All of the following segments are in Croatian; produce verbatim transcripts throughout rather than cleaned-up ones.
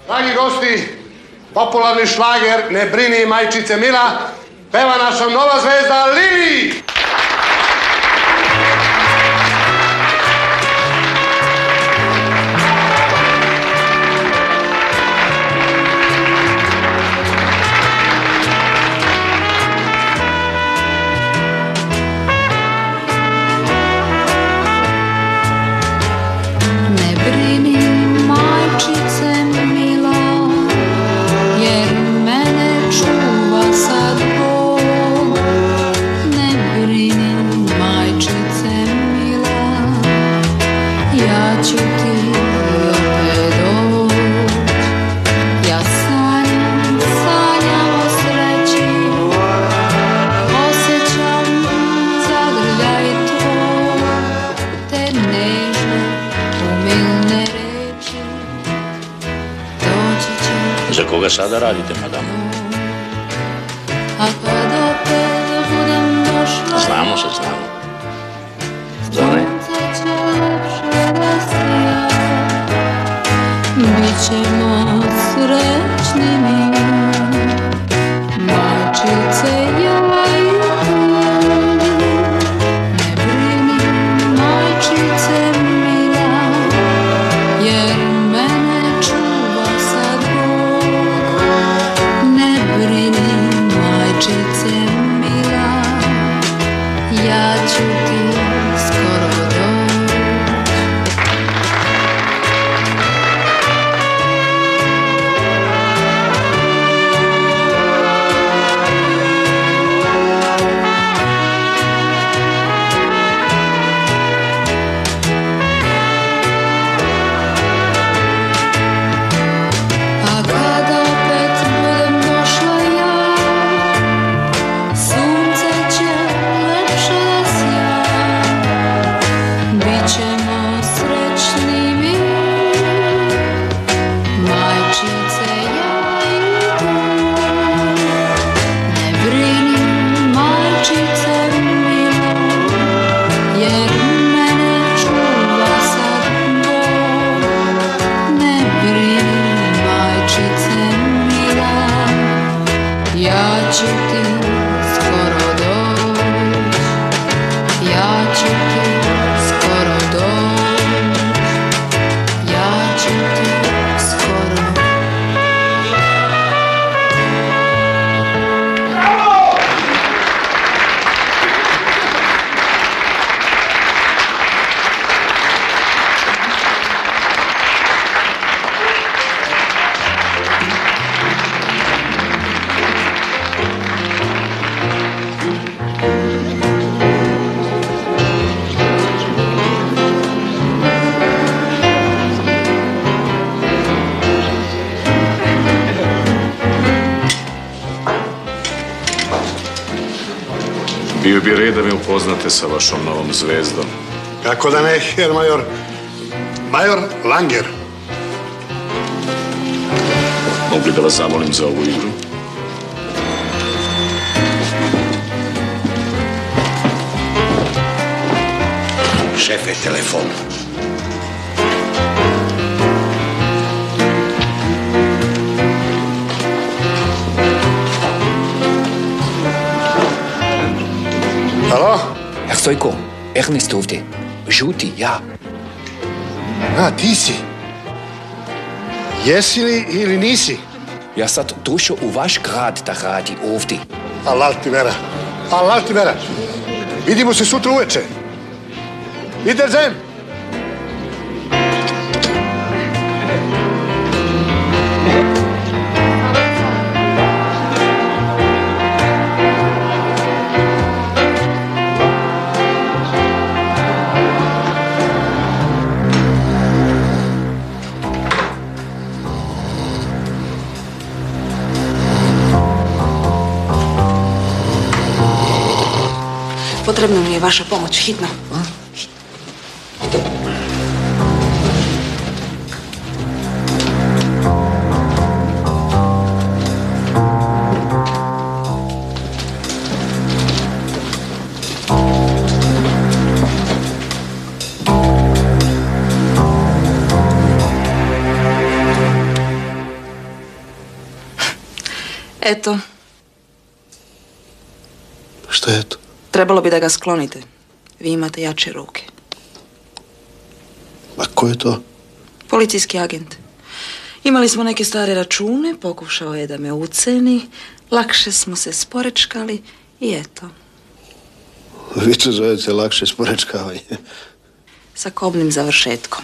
Dragi gosti, popularni šlager Ne brini majčice mila peva naša nova zvezda Lili! Za koga sada radite, madam? Znamo se, znamo. Za ne? Bićemo srećni mi, majčice ja i ti. Ne brini, majčice mila, jer mene čuva sad Bog. Ne brini, majčice mila, ja ću ti skoro doći. Bio bi red da me upoznate sa vašom novom zvezdom. Kako da ne, her major? Major Langer. Mogu li da vas zamolim za ovu igru? Šefe, telefon. Alo? Herr Stojko, Ernest ovdje. Žuti, ja. A, ti si. Jesi li ili nisi? Ja sad došao u vaš grad da radi ovdje. Alal ti vera. Alal ti vera. Vidimo se sutra uveče. Wiedersehen. Potrebna mi je vaša pomoć, hitno. Eto, Šta je to? trebalo bi da ga sklonite. Vi imate jače ruke. A ko je to? Policijski agent. Imali smo neke stare račune, pokušao je da me uceni, lakše smo se sporečkali i eto. Vi to zovete lakše sporečkavanje. Sa kobnim završetkom.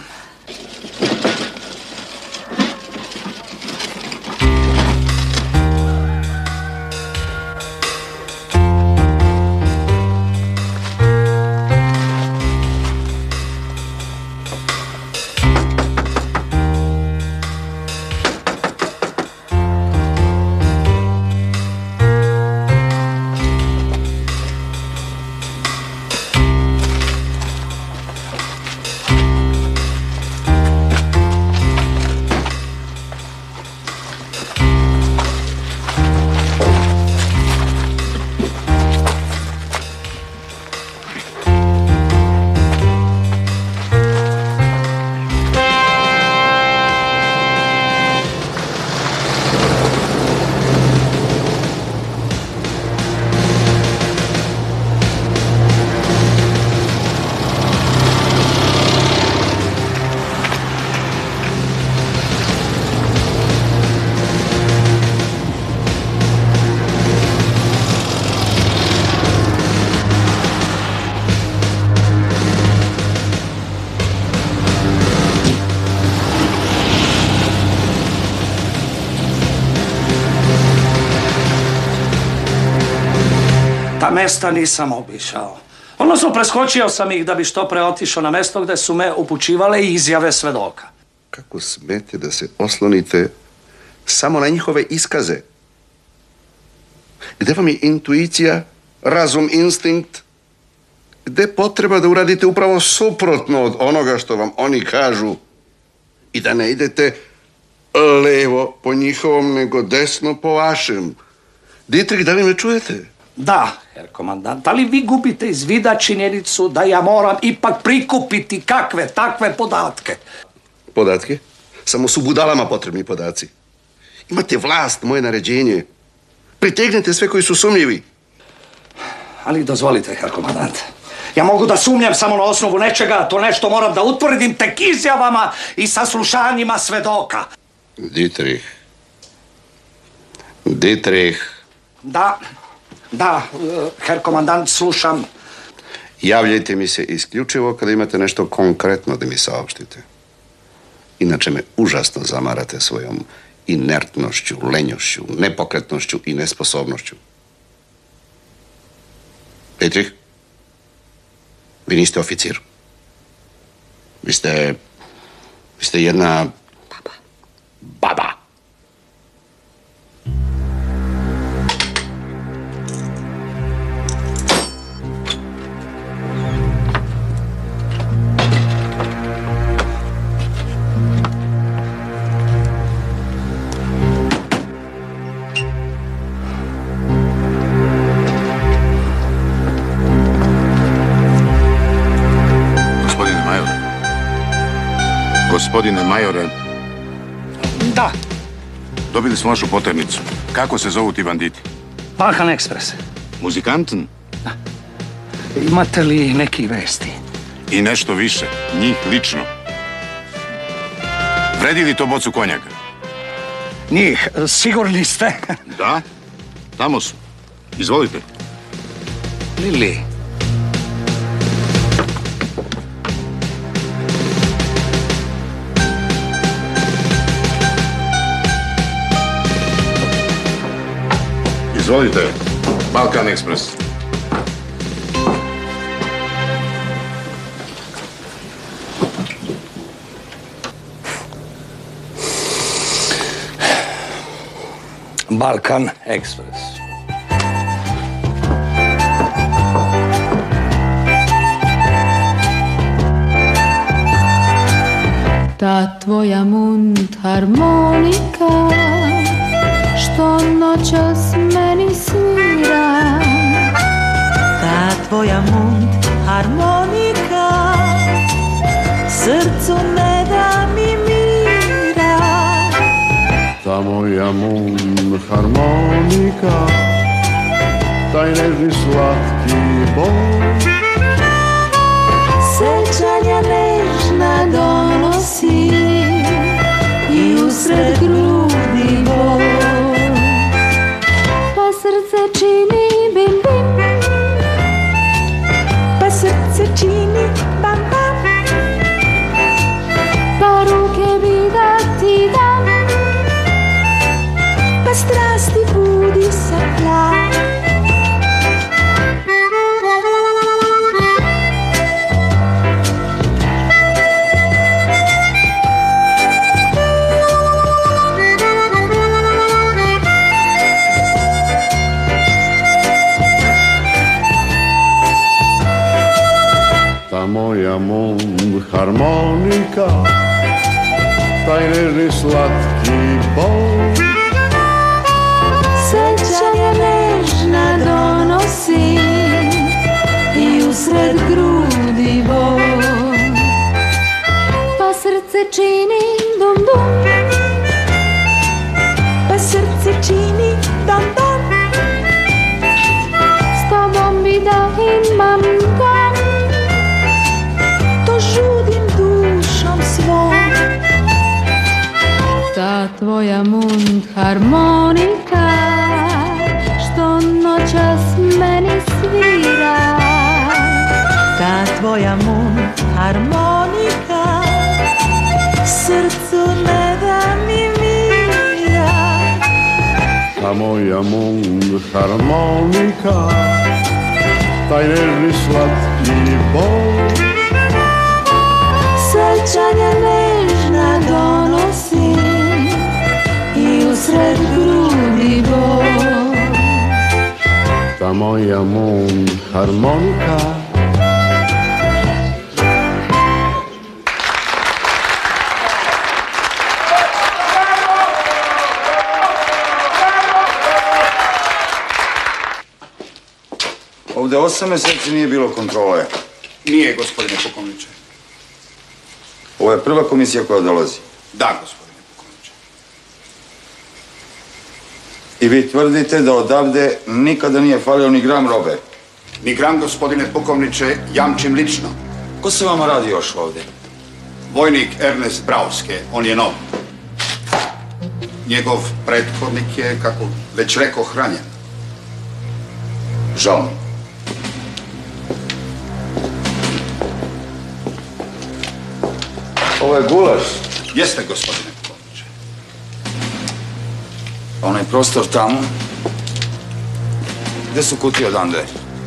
Ta mesta nisam obišao. Odnosno, preskočio sam ih da bi što pre otišao na mesto gde su me upućivale izjave svedoka. Kako smete da se oslonite samo na njihove iskaze? Gde vam je intuicija, razum, instinkt? Gde potreba da uradite upravo suprotno od onoga što vam oni kažu i da ne idete levo po njihovom, nego desno po vašem? Dietrich, da li me čujete? Da, herr komandant, ali vi gubite iz vida činjenicu da ja moram ipak prikupiti kakve takve podatke. Podatke? Samo su budalama potrebni podaci. Imate vlast, moje naređenje. Pritegnete sve koji su sumnjivi. Ali dozvolite, herr komandant. Ja mogu da sumnjam samo na osnovu nečega, to nešto moram da utvrdim tek izjavama i saslušanjima svedoka. Dietrich. Dietrich. Da, da, herr komandant, slušam. Javljajte mi se isključivo kada imate nešto konkretno da mi saopštite. Inače me užasno zamarate svojom inertnošću, lenjošću, nepokretnošću i nesposobnošću. Dietrich, vi niste oficir. Vi ste... Vi ste jedna... baba. Gospodine majore, Da, dobili smo vašu poternicu. Kako se zovu ti banditi? Balkan Ekspres. Muzikanten? Imate li neki vesti? I nešto više, njih lično. Vredi li to bocu konjaka? Njih, sigurni ste? Da, tamo su. Izvolite. Lili. Izvolite, Balkan Ekspres. Balkan Ekspres. Ta tvoja mundharmonika što noćas meni svira, ta tvoja mundharmonika srcu ne da mi mira. Ta ta moja mundharmonika, taj nežni slatki bol. Sećanja nežna donosi i usred grudi bol. Pa srce čini bim bim, pa srce čini bam bam, pa ruke bi da ti dam, pa strasti budi sa plan. Ta moja mundharmonika, taj nežni slatki bol. sećanja nežna donosi i usred grudi bol. Pa srce čini dum dum, pa srce čini dum dum, s tobom bi da imam dom, to žudim dušom svom. ta tvoja mundharmonika što noćas meni svira, ta tvoja mundharmonika srcu ne da mi mira. Ta moja mundharmonika, taj nežni slatki bol. sećanja nežna donosi i usred grudi bol. Ta moja mundharmonika. Ovde osam meseci nije bilo kontrole. Nije, gospodine pukovniče. Ovo je prva komisija koja dolazi. Da, gospodine pukovniče. I vi tvrdite da odavde nikada nije falio ni gram robe. Ni gram, gospodine pukovniče, jamčim lično. Ko se vama radi još ovde? Vojnik Ernest Brauske, on je nov. Njegov prethodnik je, kako već rekao, hranjen. Žao mi. Ovo je gulaš. Jeste, gospodine pukovniče. Onaj prostor tamo. Gde su kutije odande?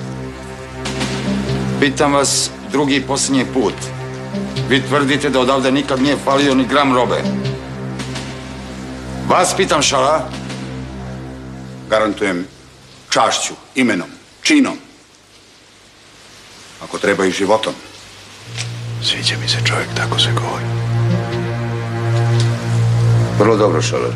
Pitam vas drugi i posljednji put. Vi tvrdite da odavde nikad nije falio ni gram robe. Vas pitam, šala? Garantujem čašću, imenom, činom. Ako treba i životom. Sviđa mi se čovjek, tako se govori. Vrlo dobro, šaler.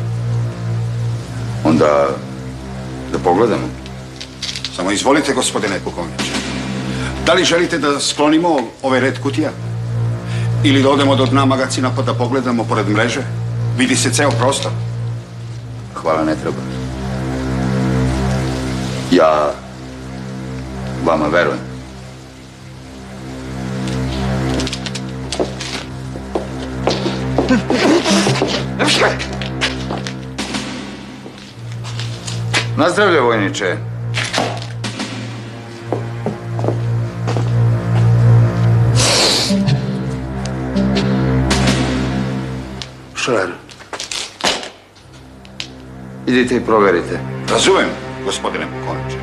Onda da pogledamo. Samo izvolite, gospodine pukovniče. Da li želite da sklonimo ovaj red kutija? Ili da odemo do dna magacina pa da pogledamo pored mreže? Vidi se ceo prostor. Hvala, ne treba. Ja vama verujem. Nazdravlje, vojniče. Šaler. Idite i proverite. Razumem, gospodine pukovniče.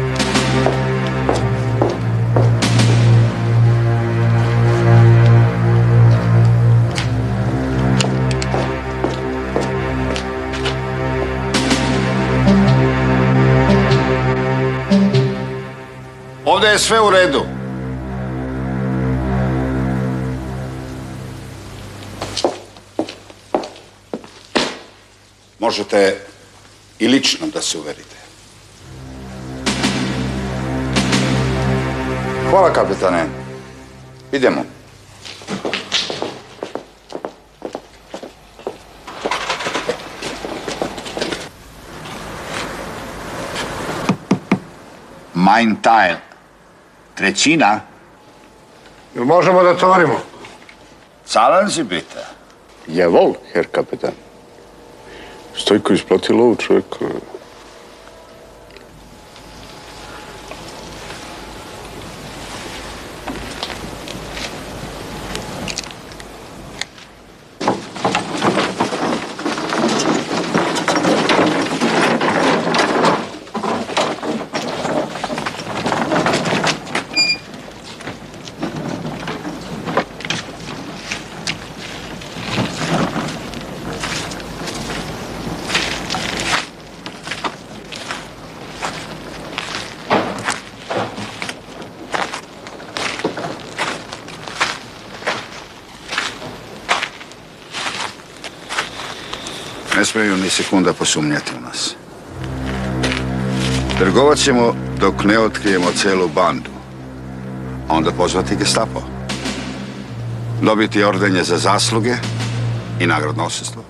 Ovde je sve u redu. Možete i lično da se uverite. Hvala, kapetane. Idemo. Mein Teil. Trećina. Jel možemo da tovarimo? Zahlen Sie bitte. Jawohl, Herr Kapitan. Stojko isplati lovu, čovjek. Ne smiju ni sekunda posumnjati u nas. Trgovat ćemo dok ne otkrijemo celu bandu. A onda pozvati Gestapo. Dobiti ordenje za zasluge i nagradnosestvo.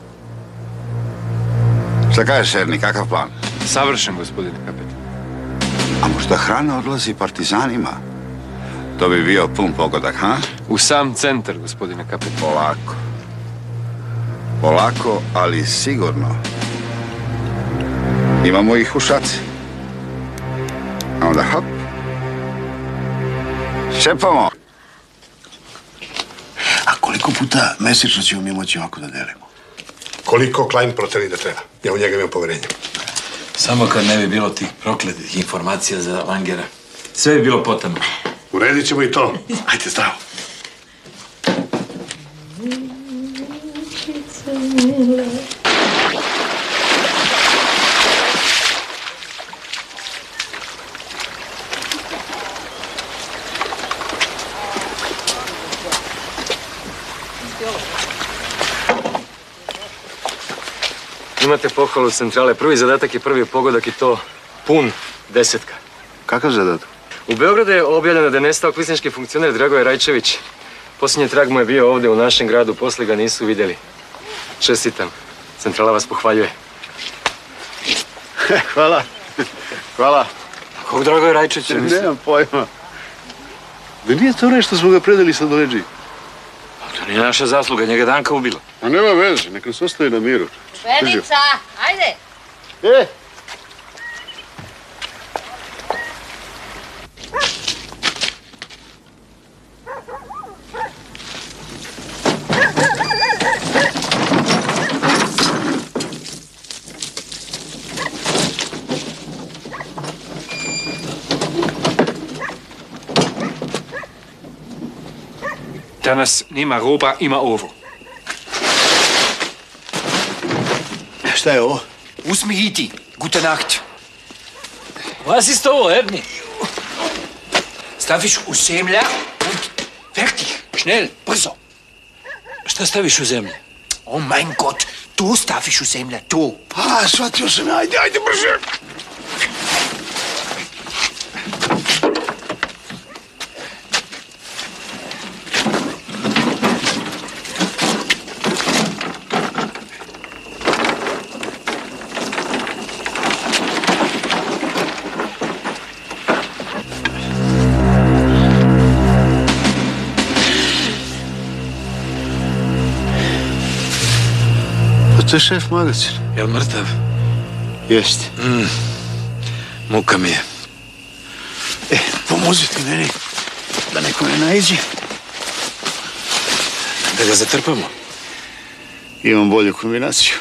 Šta kažeš, Erni, kakav plan? Savršen, gospodine kapitan. A možda hrana odlazi partizanima? To bi bio pun pogodak, ha? U sam centar, gospodine kapitan. Polako. Polako, ali sigurno. Imamo ih u šaci. A onda hop. Šepamo. A koliko puta mesečno ćemo mi moći ovako da delimo? Koliko Klein proteri da treba. Ja u njega imam poverenje. Samo kad ne bi bilo tih prokletih informacija za Langera. Sve bi bilo potamno. Uredit ćemo i to. Ajde, zdravo. Imate pohvalu centrale. Prvi zadatak je prvi pogodak i to pun desetka. Kakav zadatak? U Beogradu je objavljeno da je nestao kvislinški funkcioner Dragoje Rajčević. Posljednji trag mu je bio ovdje u našem gradu, poslije ga nisu vidjeli. Čestitam. Centrala vas pohvaljuje. Hvala. Hvala. Kog Dragoje Rajčevića? Nemam pojma. Da nije to nešto smo ga predali sad u leđi? To nije naša zasluga, njega Danka ubila. A nema veze, neka se ostaje na miru. Venica, ajde! E! Danas nima roba, ima ovo. Šta je ovo? Uzmi i ti. Gute Nacht. Was ist ovo, Erni? Staviš u zemlja und fertig. Schnell, brzo. Šta staviš u zemlju? Oh mein Gott, tu staviš u zemlja, tu. A, shvatio sam, ajde, ajde, brže. To je šef magazin. Jel mrtav? Jeste. Mm. Muka mi je. E, pomozite meni da neko ne naiđe. Da ga zatrpamo. Imam bolju kombinaciju.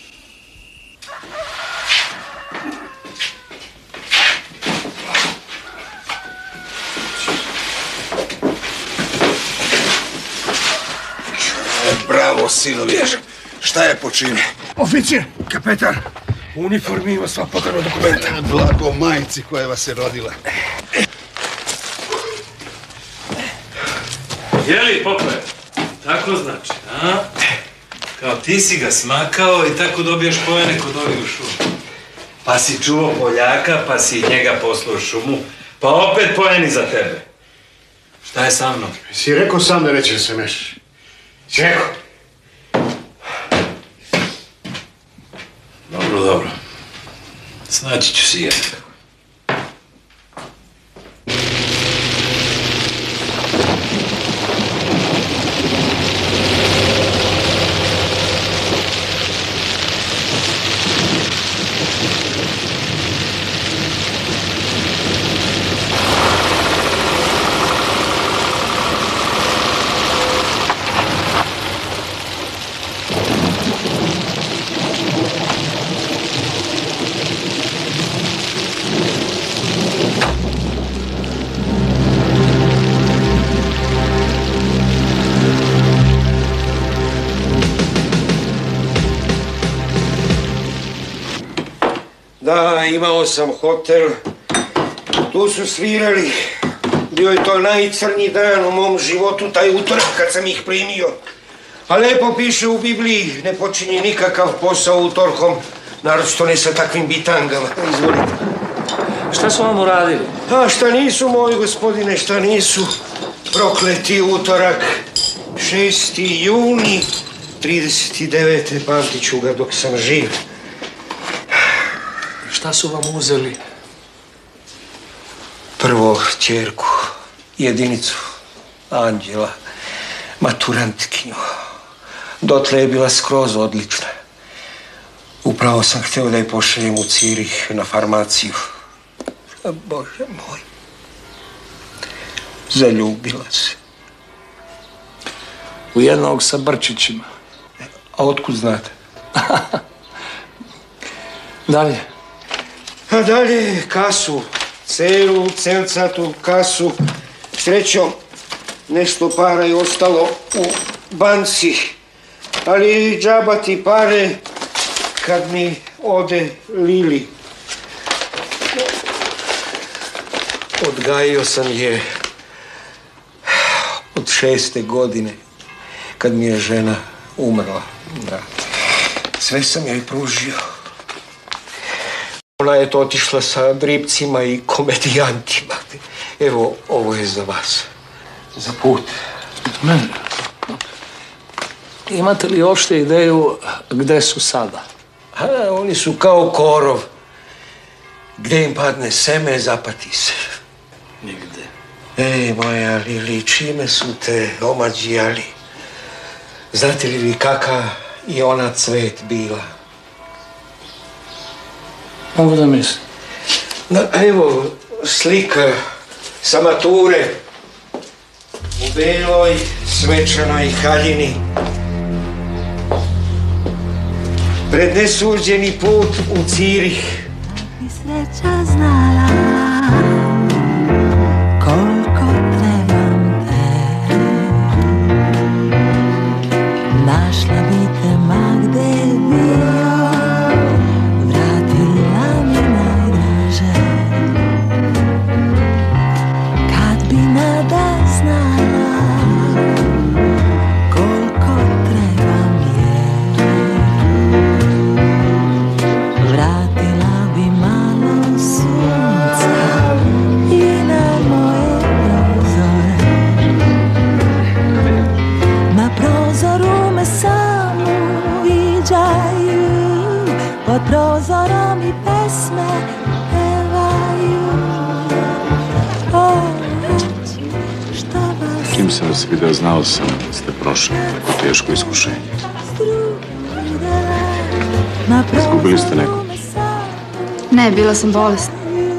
Bravo, sinovi. Šta je počinio? Oficir, kapetan, u uniformi ima sva potrebna dokumenta. Blago majici koja vas je rodila. Jeli, Pope? Tako znači, a? Kao ti si ga smakao i tako dobiješ pojene kod ovih u šumu. Pa si čuvao Poljaka, pa si njega poslao u šumu, pa opet pojeni za tebe. Šta je sa mnom? Si rekao sam da nećeš se mešaš. Si rekao? Dobro, dobro. Snaći ću si jedan. Da, imao sam hotel, tu su svirali, bio je to najcrnji dan u mom životu, taj utorak kad sam ih primio. A lepo piše u Bibliji, ne počinje nikakav posao utorkom, naročito ne sa takvim bitangama. Izvolite. Šta su vam uradili? A šta nisu, moj gospodine, šta nisu. Prokleti utorak, šesti juni, trideset devete pamtit ću ga dok sam živ. Šta su vam uzeli? Prvo ćerku, jedinicu, Anđela, maturantkinju. Dotle je bila skroz odlična. Upravo sam htio da je pošaljem u Cirih na farmaciju. A Bože moj, zaljubila se. U jednog sa brčićima. A otkud znate? Dalje? A dalje kasu, celu celcatu kasu. Srećom, nešto para je ostalo u banci. Ali džaba ti pare kad mi ode Lili. Odgajio sam je od šeste godine kad mi je žena umrla. Da. Sve sam joj pružio. Ona je to otišla sa dripcima i komedijantima. Evo, ovo je za vas. Za put. Mene? Imate li uopšte ideju gde su sada? A, oni su kao korov. Gde im padne seme, zapati se. Nigde. Ej, moja Lili, čime su te omađijali? Znate li vi kaka i ona cvet bila? Mogu da mislim. No, evo, slika sa mature. U beloj, svečanoj haljini. Pred nesuđeni put u Cirih. Bi sreća znala koliko trebam te. Našla bi te ma gde bio, vratila mi najdraže. Kad bi nada znala koliko trebam je, vratila bi malo sunca i na moje prozore. Na prozoru me samo viđaju, pod prozorom i pesme pevaju. O, šta vas Čim sam vas video, znao sam da ste prošli tako teško iskušenje. na Izgubili ste nekog. Ne, bila sam bolesna.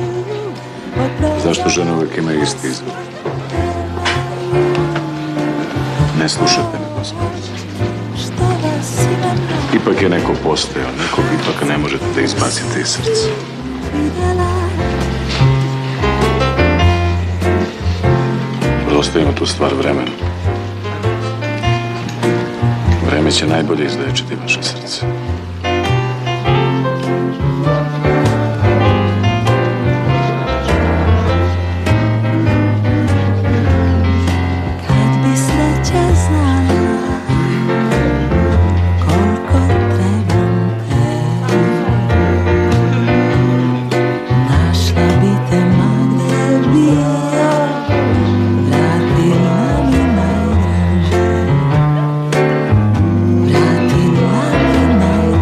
Zašto žene uvijek imaju isti izgled? Ne slušate me, gospodine. Ipak je neko postojao, nekog ipak ne možete da izbacite iz srca. Ostavimo tu stvar vremenu. Vreme će najbolje izlečiti vaše srce. Kad bi sreća znala koliko trebam te, našla bi te ma gde bio, vratila mi najdraže, vratila mi najdraže.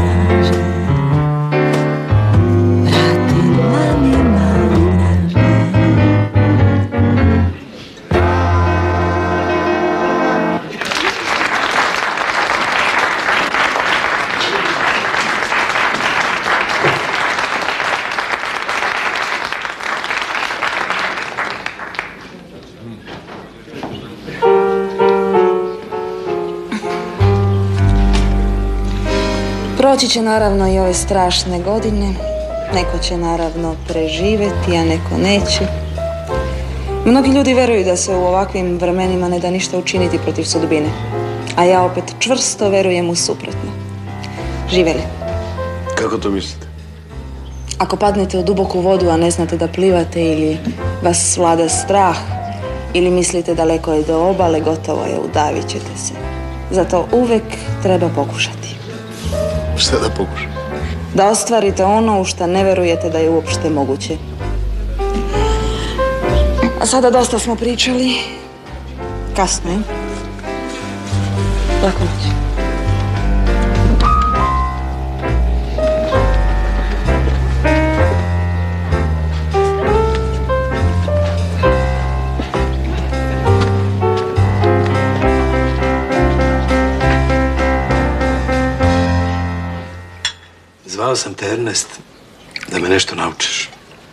Proći će naravno i ove strašne godine. Neko će naravno preživjeti, a neko neće. Mnogi ljudi veruju da se u ovakvim vremenima ne da ništa učiniti protiv sudbine. A ja opet čvrsto verujem u suprotno. Živjeli. Kako to mislite? Ako padnete u duboku vodu, a ne znate da plivate ili vas vlada strah ili mislite daleko je do obale, gotovo je, udavit ćete se. Zato uvek treba pokušati. Šta da pokušam? Da ostvarite ono u što ne verujete da je uopšte moguće. A sada dosta smo pričali. Kasno je. Laku noć. Zvao sam te, Ernest, da me nešto naučiš.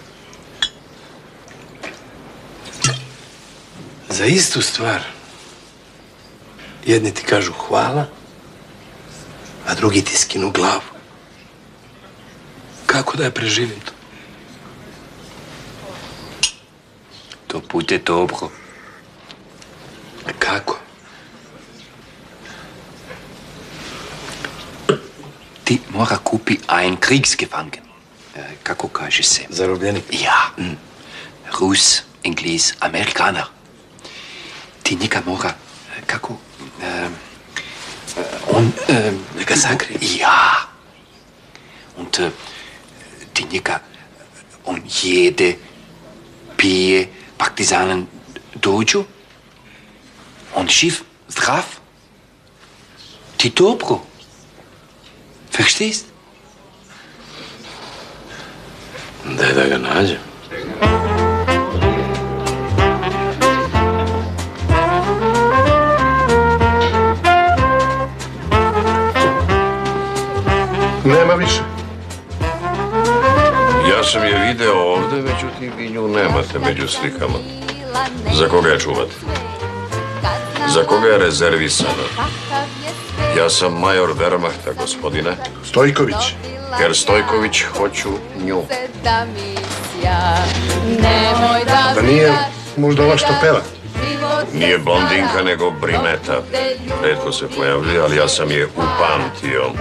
Za istu stvar. Jedni ti kažu hvala, a drugi ti skinu glavu. Kako da ja preživim to? To bude dobro. Kako? Ti mora kupi ein Kriegsgefangen. E, kako kaže se? Zarobljenik? Ja. Mm. Rus, Inglis, Amerikaner. Ti njega mora, kako, e, on e, ga sakri? Ja. Und e, ti njega, on jede, pije, partizanen dođu. On živ, zdrav. Ti dobro. Verstehst? Daj da ga nađem. Nema više. Ja sam je video ovde, međutim vi nju nemate među slikama. Za koga je čuvate? Za koga je rezervisana? Ja sam major Wehrmachta, gospodine. Stojković. Herr Stojković, hoću nju. Da nije možda ova što peva? Nije blondinka, nego brineta. Retko se pojavlja, ali ja sam je upamtio.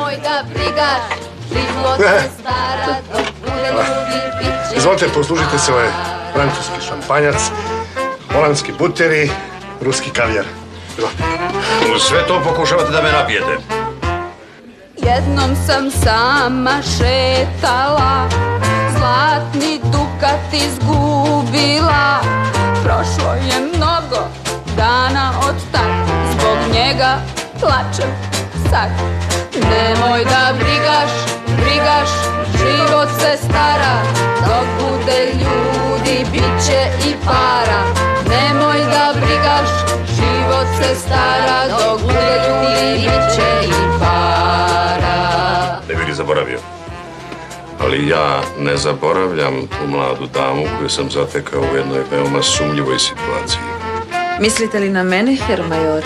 Izvolite, poslužite se ovaj francuski šampanjac, holandski buteri, ruski kavijar. Sve to pokušavate da me napijete. Jednom sam sama šetala, zlatni dukat izgubila. Prošlo je mnogo dana od tad, zbog njega plačem sad. Nemoj da brigaš, brigaš, život se stara, dok bude ljudi, bit će i para. Nemoj da brigaš, život se stara, dok bude ljudi, bit će i para. Ne bih zaboravio. Ali ja ne zaboravljam tu mladu damu koju sam zatekao u jednoj veoma sumnjivoj situaciji. Mislite li na mene, Herr Major?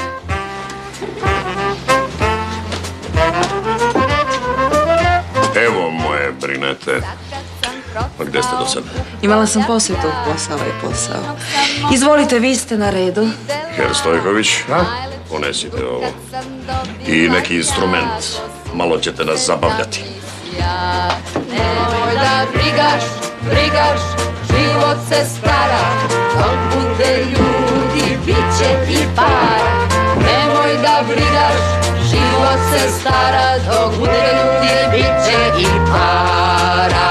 Evo moje brinete. Pa gde ste do sada? Imala sam posjetu, posao je posao. Izvolite, vi ste na redu. Herr Stojković, ponesite ovo. I neki instrument. Malo ćete nas zabavljati. Nemoj da brigaš, brigaš, život se stara, dok bude ljudi, bit će i para. Nemoj da brigaš, život se stara, dok bude ljudi, bit će i para.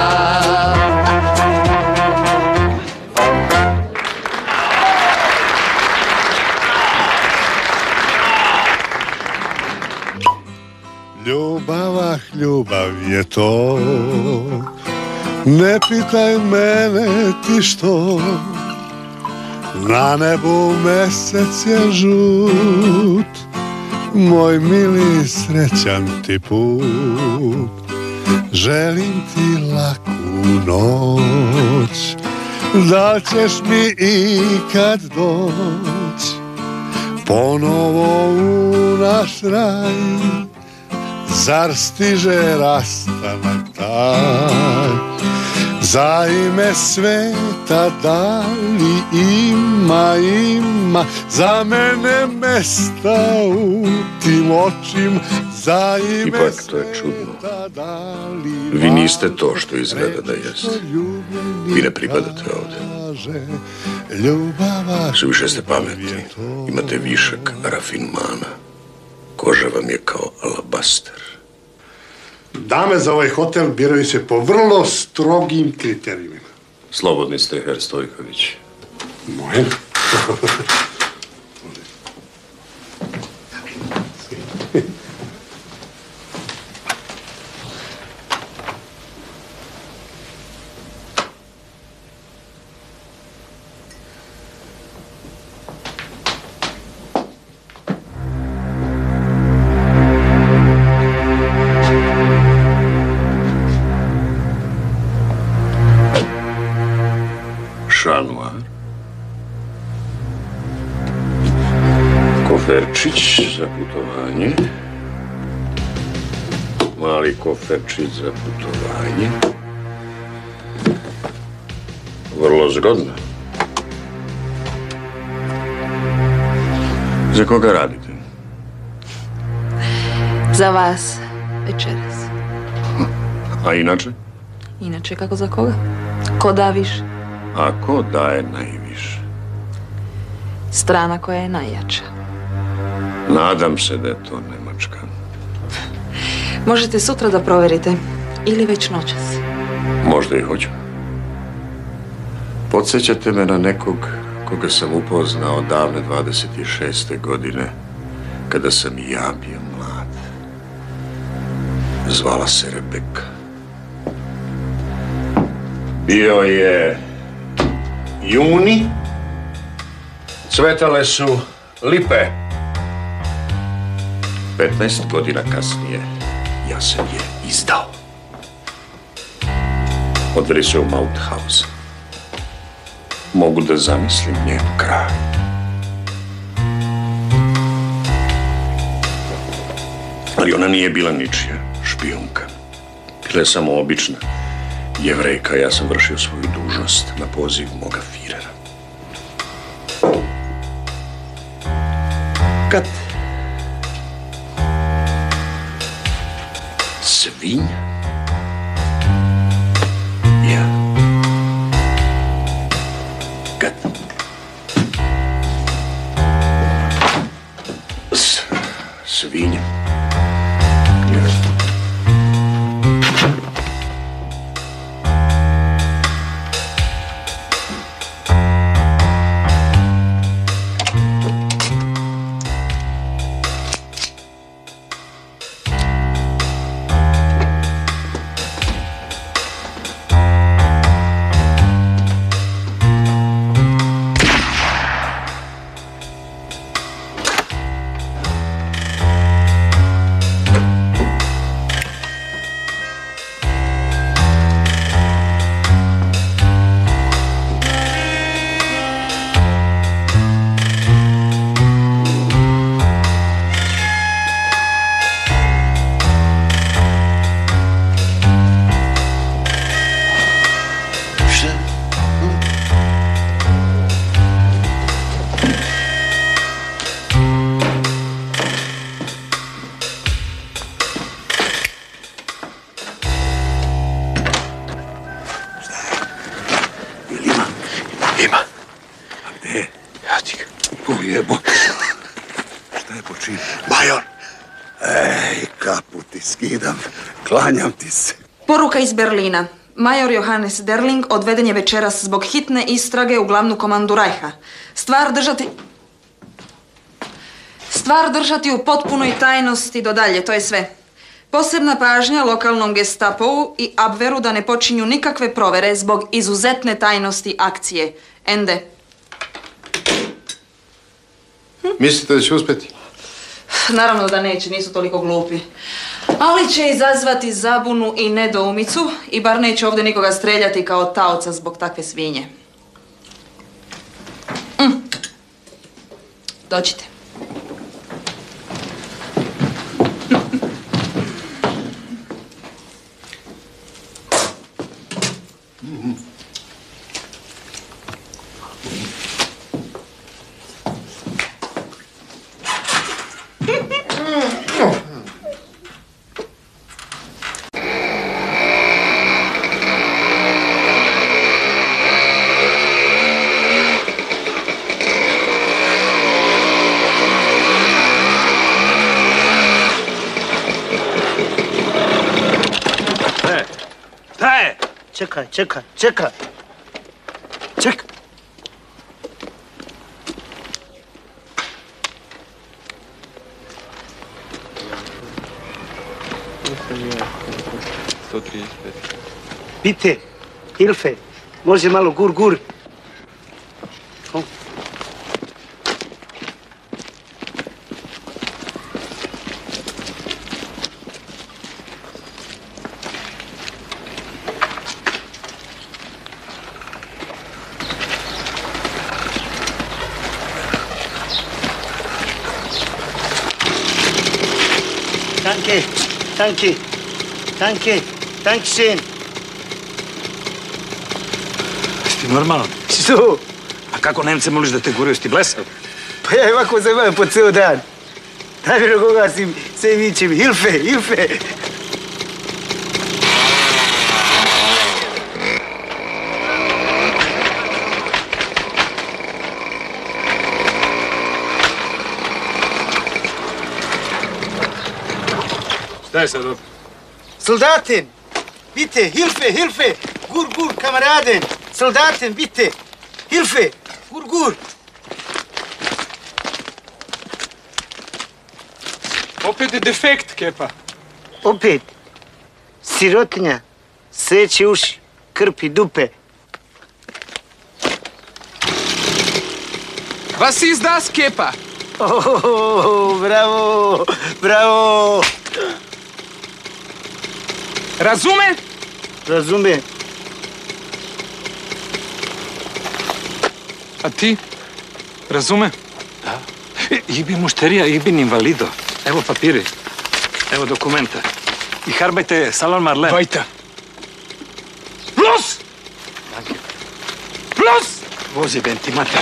Ljubav, ah, ljubav je to, ne pitaj mene ti što. Na nebu mesec je žut, moj mili srećan ti put. Želim ti laku noć, da li ćeš mi ikad doć ponovo u naš raj. zar stiže rastanak taj? Za ime sveta da li ima, ima za mene mesta u tim očima? Za ime Ipak to je čudno. Vi niste to što izgleda da jeste. Vi ne pripadate ovdje. Suviše ste pametni. Imate višak rafinmana. Koža vam je kao alabaster. Dame za ovaj hotel biraju se po vrlo strogim kriterijima. Slobodni ste, herr Stojković. Moje. Šanuar. Koferčić za putovanje. Mali koferčić za putovanje. Vrlo zgodno. Za koga radite? Za vas večeras. A inače? Inače, kako za koga? Ko da više? A ko daje najviše? Strana koja je najjača. Nadam se da je to Nemačka. Možete sutra da provjerite. Ili već noćas. Možda i hoću. Podsjećate me na nekog koga sam upoznao davne dvadeset šeste godine, kada sam i ja bio mlad. Zvala se Rebeka. Bio je juni, cvetale su lipe. petnaest godina kasnije ja sam je izdao. Odveli se u Mauthausen. Mogu da zamislim njen kraj. Ali ona nije bila ničija špijunka. Bila je samo obična Jevrejka. Ja sam vršio svoju dužnost na poziv moga Firera. Kad svinja ja kad S, svinja Klanjam ti se. Poruka iz Berlina. Major Johannes Derling odveden je večeras zbog hitne istrage u glavnu komandu Reicha. Stvar držati... Stvar držati u potpunoj tajnosti do dalje, to je sve. Posebna pažnja lokalnom gestapovu i Abweru da ne počinju nikakve provere zbog izuzetne tajnosti akcije. Ende. Hm? Mislite da će uspjeti? Naravno da neće, nisu toliko glupi. Ali će izazvati zabunu i nedoumicu i bar neće ovdje nikoga streljati kao taoca zbog takve svinje. Mm. Dođite. Čekaj, čekaj, čekaj. Čekaj. sto trideset pet. Pite, Hilfe, može malo gur, gur. Danke, danke, danke, dankeschön. Jesi ti normalan? Što? A kako Nemce moliš da te guraju, si ti blesav? Pa ja ovako zajebam po ceo dan. Namjerno koga si sve vičem, Hilfe, Hilfe. Šta je sad opet? Soldaten, bitte, Hilfe, Hilfe, gur, gur, kameraden. Soldaten, bitte, Hilfe, gur, gur. Opet je defekt, Kepa. Opet, sirotinja, seće uši, krpi dupe. Was ist das, Kepa? Oh, bravo, bravo. Razume? Razume. A ti? Razume? Da. Ich bin mušterija, ich bin invalido. Evo papiri, evo dokumenta. Ich arbeite Salon Marlen. Weiter. Plus! Danke. Plus! Vozi, ben ti mater.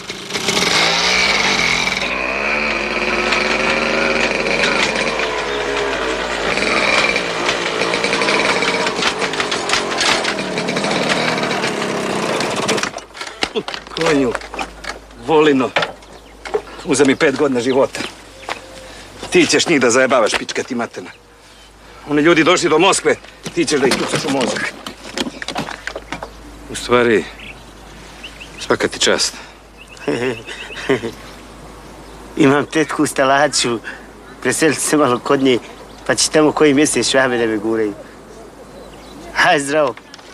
Konju, volino, uza mi pet godina života. Ti ćeš njih da zajebavaš, pička ti materna. Oni ljudi došli do Moskve, ti ćeš da ih tucaš u mozak. U stvari, svaka ti čast. Imam tetku u Stalaću, preseliti se malo kod nje, pa će tamo koji mjesec švabe da me guraju. Haj, zdravo.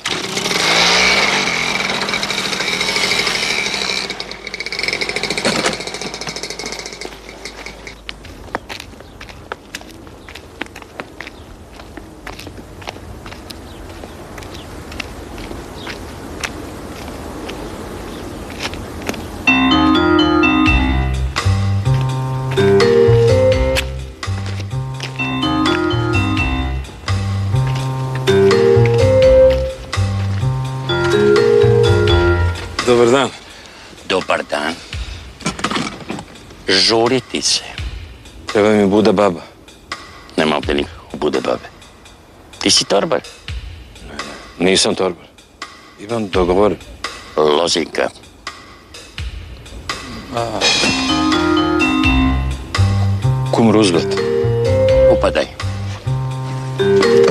Dobar dan. Dobar dan. Žuriti se. Treba mi Buda baba. Nema ovdje nikakve Bude babe. Ti si torbar? Nisam torbar. Imam dogovor. Lozinka. A. Kum Roosevelt. Upadaj.